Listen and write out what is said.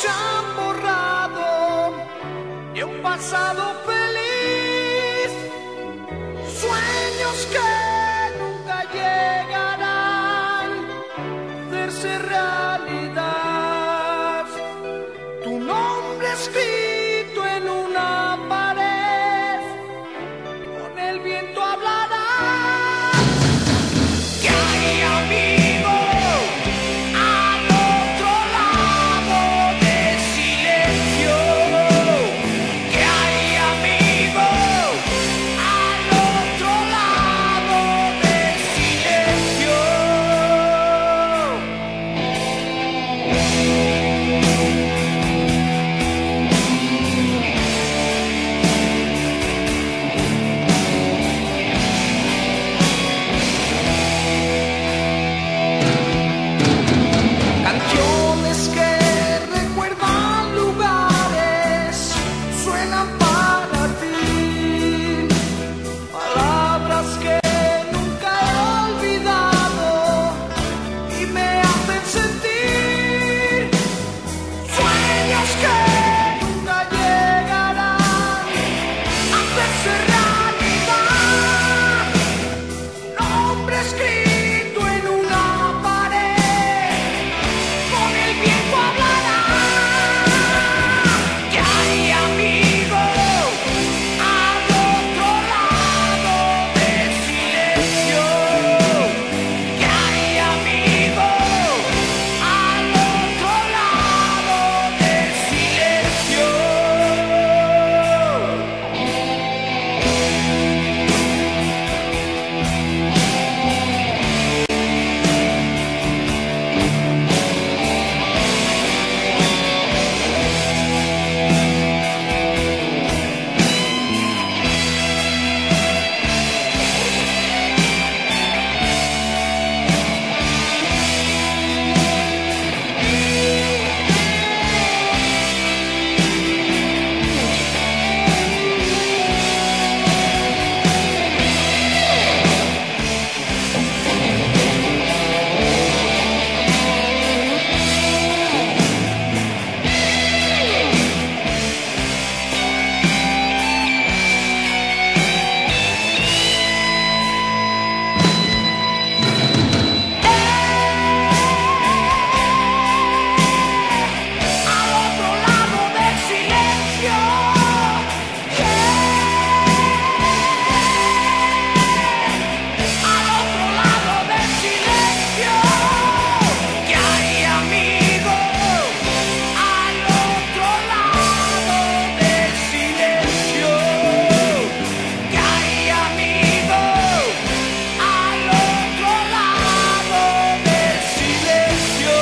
se han borrado de un pasado feliz, sueños que nunca llegarán a hacerse realidad. Tu nombre escrito en una pared, con el viento hablará. Que hay amigo al otro lado del silencio. Que hay amigo al otro lado del silencio. Canciones que recuerdan lugares suenan para ti, palabras que nunca he olvidado y me hacen sentir, sueños que nunca llegarán a hacerse realidad. Nombre escrito en una pared, con el viento hablará. Que hay amigo al otro lado del silencio. Que hay amigo al otro lado del silencio. Al otro lado del silencio. Al otro lado del silencio. Que hay amigo al otro lado del silencio. Que hay amigo al otro lado del silencio.